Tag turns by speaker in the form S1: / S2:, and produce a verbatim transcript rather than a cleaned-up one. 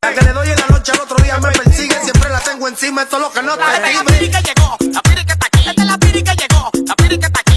S1: La que le doy en la noche al otro día me persigue. Siempre la tengo encima, esto es lo que no te
S2: Desde
S1: dime.
S2: la piri que llegó, la piri que está aquí. Desde la piri que llegó, la piri que está aquí.